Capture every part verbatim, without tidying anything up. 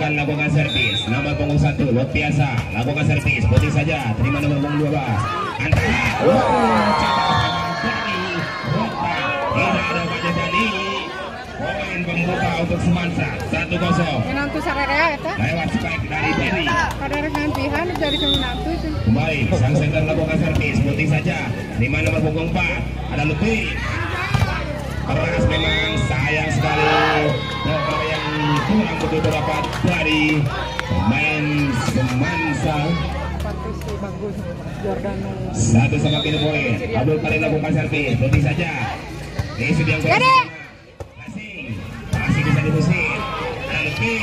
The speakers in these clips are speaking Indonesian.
akan lakukan servis. Nomor punggung satu luar biasa lakukan servis. Putih saja terima nomor punggung dua belas. Antara. Wow, Dani. Tidak ada pada Dani. Poin pembuka untuk Semansa satu kosong. Nanti sararea eta. Lewat spike dari Berry. Pada nantihan dari nanti itu. Kembali sang center lakukan servis. Putih saja terima nomor punggung empat. Ada lebih. Keras memang, sayang sekali bola yang kurang begitu dapat dari pemain Semansa. Bagus Jordano. Satu sama kini poin. Abdul Karim lakukan servis. Putih saja. Ini sudah yang berhasil. Masih masih bisa diusir. Ada lebih.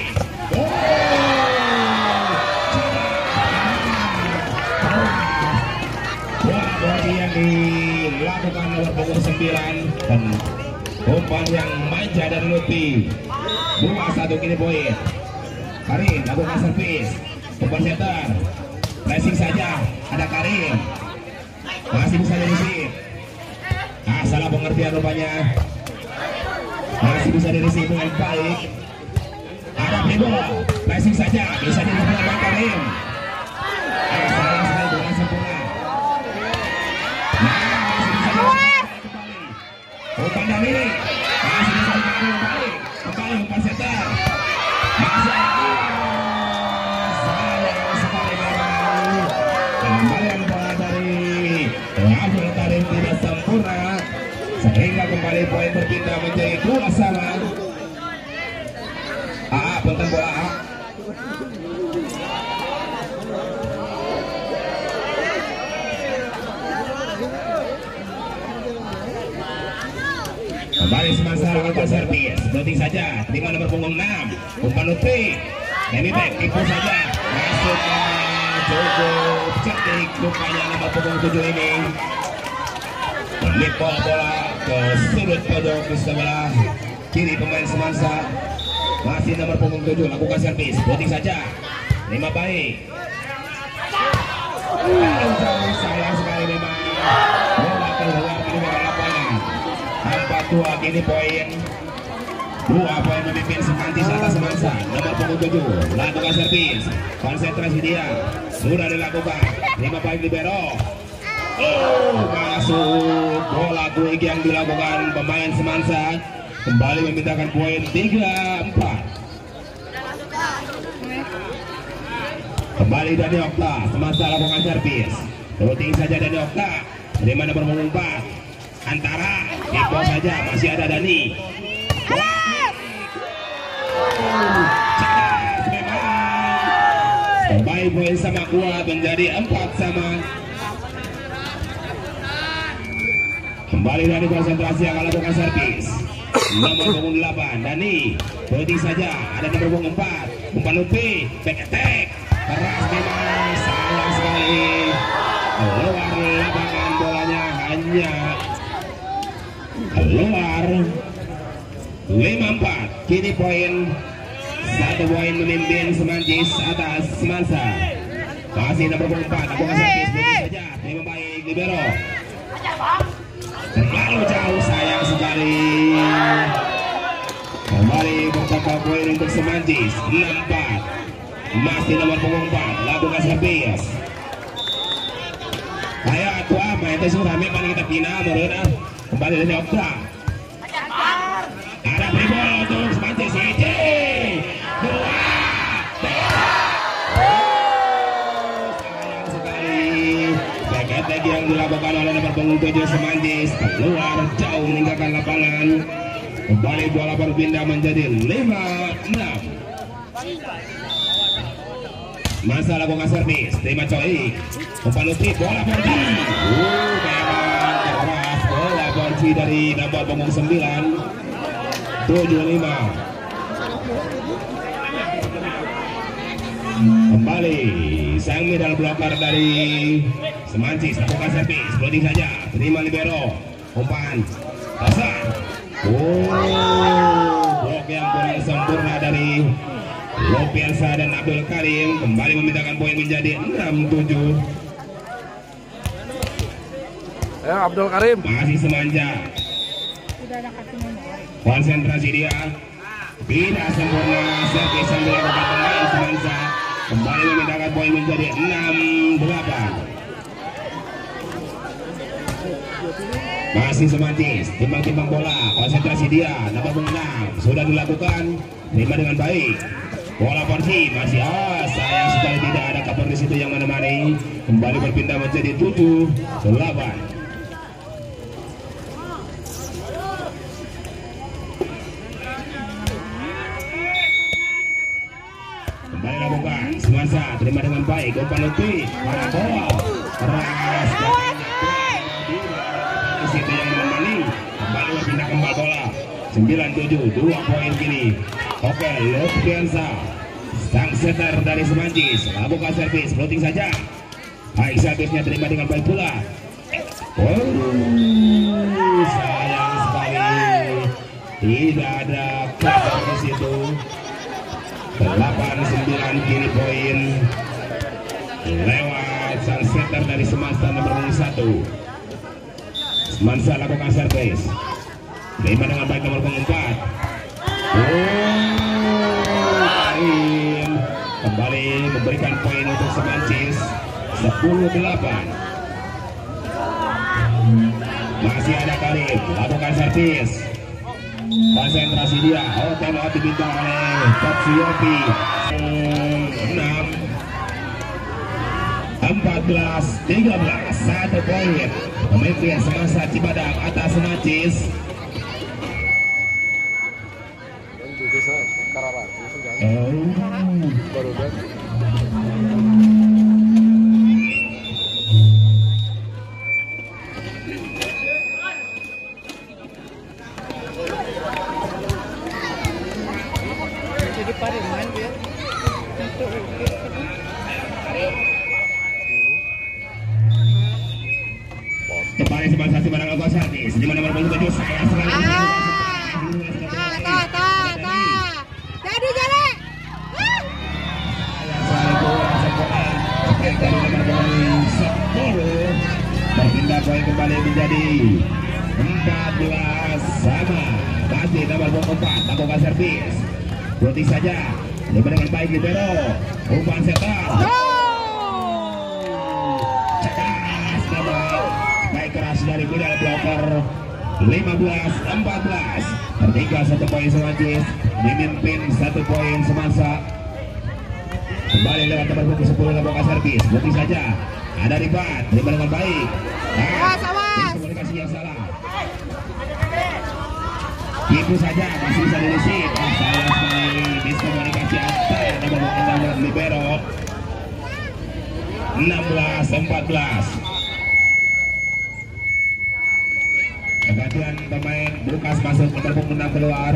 Bola yang dilakukan nomor punggung sembilan dan umpan yang manja dan Lutfi. Dua satu kini poin. Karim lakukan servis. Umpan center. Pressing saja. Ada Karim. Masih bisa dirisip. Ah, salah pengertian rupanya. Masih bisa dirisip dengan baik. Ada Primo. Pressing saja. Bisa dirisip dengan Karim. Ah, sayang sekali dengan sempurna. Nah, masih bisa dirisip kembali. Umpan Damini. Masih bisa dirisip kembali. Kembali umpan center. Masih ada. Sayang sekali memang. Kembalian bola dari Abdul Karim tidak sempurna sehingga kembali poin berpindah menjadi dua sama. Ah, punten bola. Kembali Semansa lakukan servis. Penting saja terima nomor punggung enam. Umpan Lutfi. Demi back tipu saja. Masuk cukup cantik rupanya nomor punggung tujuh ini. Melipol bola ke sudut pojok di sebelah kiri pemain Semansa. Masih nomor punggung tujuh lakukan servis. Putih saja. Terima baik. Jauh sayang sekali memang. Bola keluar di luar lapangan. Empat dua kini poin. Dua poin memimpin Semantis atas Semansa. Nomor punggung tujuh lakukan servis. Konsentrasi dia sudah dilakukan. Terima baik libero. Oh, masuk bola quick yang dilakukan pemain Semansa. Kembali memintakan poin tiga empat. Kembali Dani Okta. Semansa lakukan servis. Routing saja Dani Okta. Terima nomor punggung empat. Antara Iko saja masih ada Dani. Cerdas memang. Kembali poin sama kuat menjadi empat sama. Kembali dari konsentrasi akan lakukan servis. Nomor punggung delapan Dani. Putih saja ada nomor punggung empat. Umpan Lutfi. Back attack. Keras memang. Sayang sekali. Keluar lapangan bolanya hanya keluar. Lima empat. Kini poin satu poin memimpin Semantis atas Semansa. Masih nomor punggung empat. Lakukan servis. Putih saja. Terima baik libero. Terlalu jauh sayang sekali. Kembali membuka poin untuk Semantis enam empat. Masih nomor punggung empat lakukan servis. Kayak tua main itu sudah memang kita pina mereka. Kembali dari Okta. Ada Primo untuk Semantis ini. Dua sayang sekali. Back yang dilakukan oleh nomor punggung tujuh Semantis keluar jauh meninggalkan lapangan. Kembali bola berpindah menjadi lima enam. Masa lakukan servis. Terima Choi. Umpan Lutfi. Bola Borji. Uh, memang keras. Bola Borji dari nomor punggung sembilan. tujuh lima. Kembali sang middle blocker dari Semantis lakukan servis. Loading saja. Terima libero. Umpan. Pasar. Oh, blok yang kurang sempurna dari Lopiansa dan Abdul Karim. Kembali memintakan poin menjadi enam tujuh. Ya, Abdul Karim. Masih Semanja. Konsentrasi dia. Tidak sempurna servis yang dilakukan pemain Semansa kembali memindahkan poin menjadi enam delapan. Masih Semancis, timbang-timbang bola, konsentrasi dia, nomor enam sudah dilakukan, terima dengan baik. Bola porsi masih ah, sayang sekali tidak ada cover di situ yang menemani. Kembali berpindah menjadi tujuh delapan. Kembali lakukan, Semansa terima dengan baik, umpan lebih, para bola keras. Itu yang menemani, kembali berpindah kembali bola sembilan tujuh, dua poin kini. Oke, Lutfiansa sang setter dari Semancis lakukan servis, floating saja. Baik, servisnya terima dengan baik pula. Oh, sayang sekali tidak ada cover di situ. Delapan sembilan kini poin lewat sang setter dari Semansa nomor satu. Semansa lakukan servis, terima dengan baik nomor empat. Oh, Karim kembali memberikan poin untuk Semancis sepuluh delapan. Masih ada Karim lakukan servis, konsentrasi dia. Oh, timeout diminta oleh Coach Yopi. enam empat belas tiga belas, satu poin memimpin Semansa Cibadak atas Semancis. Jadi Pariman dia. Kembali Semansa Cibadak lakukan servis, di mana nomor tujuh sayang sekali. Berpindah poin kembali menjadi empat belas sama. Masih nomor empat lakukan servis, berhenti saja, coba dengan baik libero, umpan setar. Cekas nomor baik keras dari middle blocker. Lima belas empat belas, tertinggal satu poin Semancis, memimpin satu poin Semansa. Kembali lewat nomor punggung sepuluh lakukan servis, berhenti saja. Ada ribat, terima dengan baik. Nah, komunikasi yang salah. Itu saja masih bisa dilisik. Salah sekali miskomunikasi antar nomor enam libero. enam belas empat belas. Pergantian pemain Lukas masuk ke punggung enam keluar.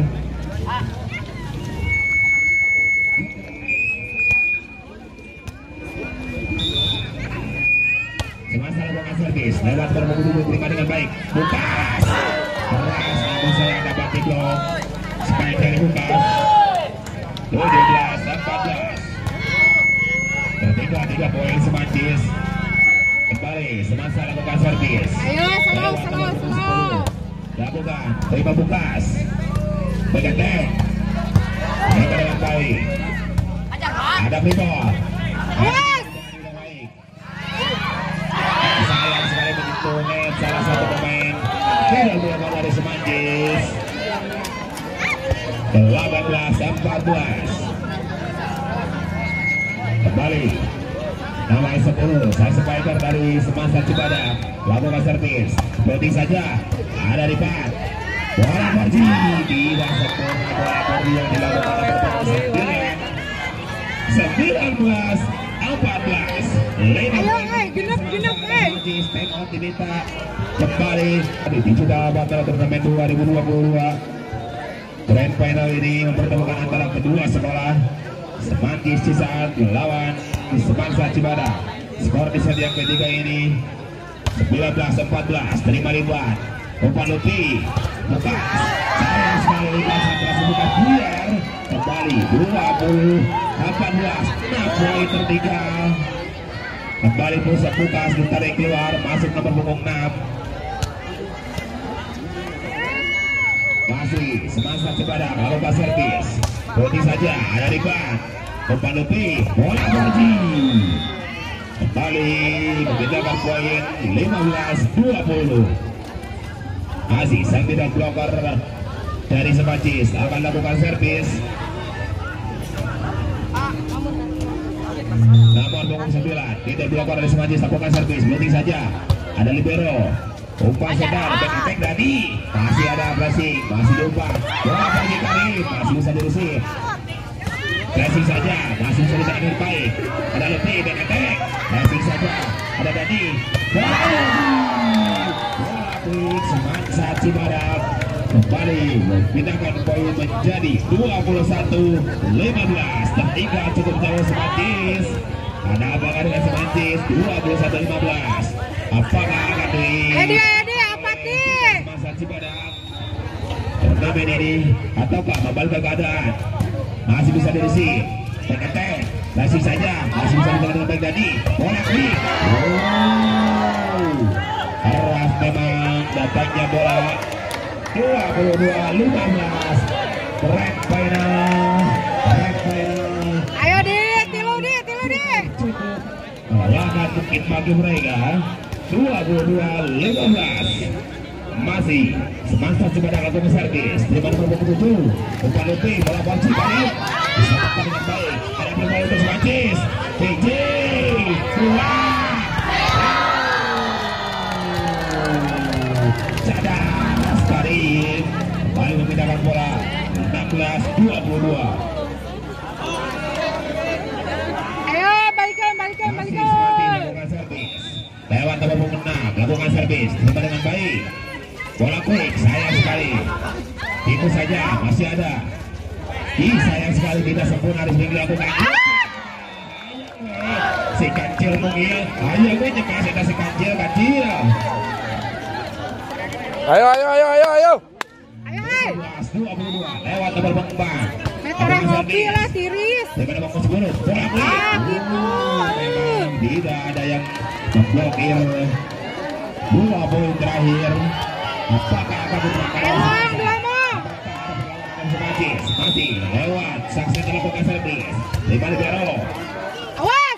Semansa lakukan servis lewat berburu terima dengan baik. Lukas keras, namun saya dapat diblok. Spike dari Lukas. tujuh belas empat belas. Tertinggal tiga poin Semancis. Kembali Semansa lakukan servis. Ayo, slow, slow, slow. Lakukan, terima Lukas. Begatek. Terima dengan baik. Ada Pribor. Sayang sekali begitu net salah satu pemain tidak dilakukan dari Semancis. delapan belas empat belas. Kembali nama sepuluh saya spiker dari Semansa Cibadak lakukan servis, berhenti saja. Ada di pat bola porsi tidak sempurna, bola porsi yang dilakukan oleh sembilan sembilan belas empat belas. Ayo, eh, genep, genep, eh. Stand out diminta kembali di digital battle turnamen dua ribu dua puluh dua. Grand final ini mempertemukan antara kedua sekolah, Semancis Cisaat lawan Semansa Cibadak. Skor di set yang ketiga ini sembilan belas empat belas. Terima libat umpan Lutfi Lukas, sayang sekali Lukas atas bukan biar kembali dua puluh delapan belas. Nah, poin tertinggal kembali pusat Lukas ditarik keluar, masuk nomor punggung enam. Masih Semansa Cibadak lakukan servis, berhenti saja. Ada di ban umpan lebih, bola Borji. Kembali membedakan poin lima belas dua puluh. Masih sang tidak blocker dari Semancis akan lakukan servis. Nomor punggung sembilan tidak blocker dari Semancis lakukan servis. Berhenti saja. Ada libero. Umpan sedang back Dani. Masih ada pressing, masih diumpan. Bola bagi Karim, masih bisa diusir. Pressing saja, masih bisa ditangani baik. Ada lebih back attack. Pressing saja. Ada Dani. Bola klik Semansa Cibadak kembali memindahkan poin menjadi dua puluh satu lima belas. Tertinggal cukup jauh Semancis. Ada apa dengan Semancis? dua puluh satu lima belas. Apakah akan di Edi, Edi, apa sih? Semansa Cibadak turnamen ini ataukah membalikkan keadaan? Masih bisa diisi. Back attack. Masih saja, masih bisa ditangani dengan baik Dani. Bola klik. Wow. Keras memang datangnya bola. Dua puluh dua lima belas. Break final. Break final. Ayo di, tilu di, tilu di. Cukup melawan mungkin bagi mereka. Dua puluh dua lima belas. Masih Semansa Cibadak lakukan servis. Terima nomor tujuh. Umpan lebih bola Borji balik. Bisa tepat dengan baik. Ada bola untuk Semancis. P J. Keluar. Cadas Karim kembali memindahkan bola. enam belas dua puluh dua. Ayo balikan, balikan, Masih balikan. Semancis lakukan servis. Lewat nomor punggung enam lakukan servis. Terima dengan baik. Bola quick, sayang sekali. Itu saja, masih ada. Ih, sayang sekali tidak sempurna harus dilakukan. Si kancil mungil. Ayo gue nyekah kita si kancil, kancil. Ayo, ayo, ayo, ayo, ayo. Ayo, ayo. dua puluh dua lewat nomor pengembang. Meteran hoki lah, tiris. Daripada punggung sepuluh, bola quick. Ah, gitu. Memang tidak ada yang memblokir. Dua poin terakhir. Apakah akan diterapkan? Emang, dua mau. Semancis masih lewat saksi melakukan servis di balik Bero. Awas.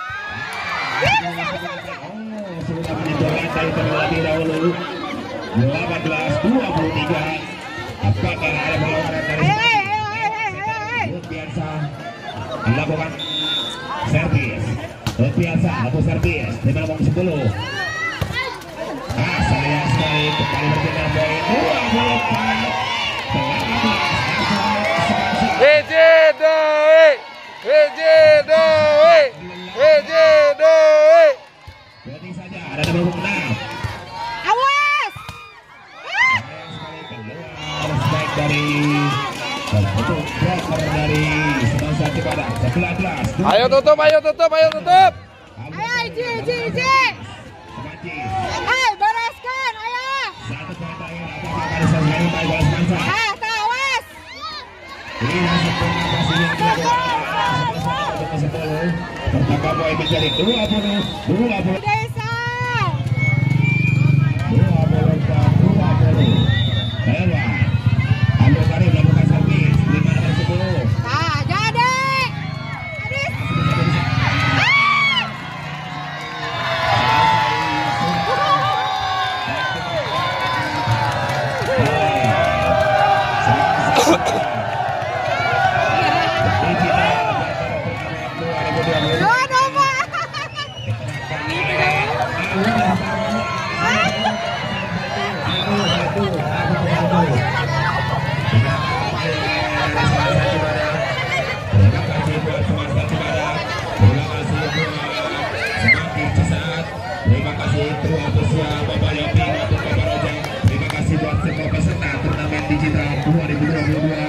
Oh, sudah menyentuh dari terlebih dahulu. delapan belas dua puluh tiga. Apakah ada perlawanan dari Ayo, ayo, ayo, ayo, ayo, ayo. biasa melakukan servis. Biasa lakukan servis di balik punggung sepuluh. Ah, sayang sekali kembali berpindah poin dua puluh empat. Hiji doi, hiji doi, hiji doi. Berarti saja ada nomor enam. Awas. Sayang sekali keluar strike dari untuk blocker dari Semansa Cibadak. Sebelas belas. Ayo tutup, ayo tutup, ayo tutup. Ayo, Iji, Iji, Iji. Semancis. Ayo, bereskan, ayo. Satu poin terakhir. Apakah akan diselesaikan baik oleh Semansa? Ah, tawas. Ini sempurna masih yang dilakukan sepuluh. Pertama poin menjadi dua puluh dua puluh. Desa. dua puluh empat dua puluh. Lewat. Abdul Karim melakukan servis. lima nomor sepuluh. Nah, jadi. Adis. Dua domba. Terima kasih buat Semansa Cibadak. Terima kasih buat Semancis Cisaat. Terima kasih Ketua Ofisial Bapak Yopi maupun Bapak Roja. Terima kasih buat semua peserta turnamen digital dua ribu dua puluh dua.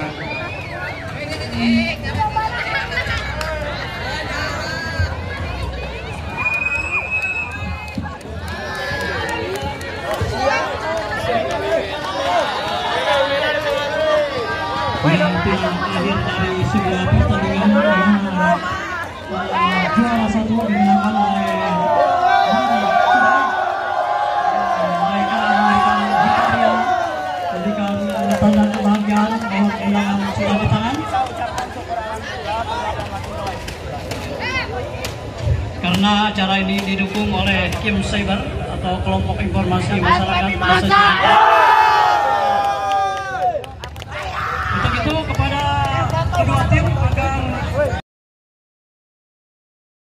Penanti yang terakhir dari sebuah pertandingan yang juara satu dimenangkan oleh mereka mereka Victoria. Jadi kami ada tanda kebahagiaan bahwa kehilangan sudah di tangan. mana acara ini didukung oleh Kim Cyber atau kelompok informasi masyarakat Desa Cimahi.